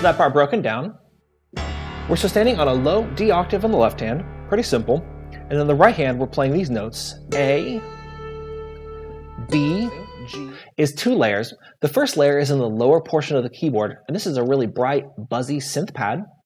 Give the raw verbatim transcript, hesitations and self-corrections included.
that part broken down. We're still standing on a low D octave on the left hand, pretty simple. And on the right hand, we're playing these notes. A, B, G is two layers. The first layer is in the lower portion of the keyboard, and this is a really bright, buzzy synth pad.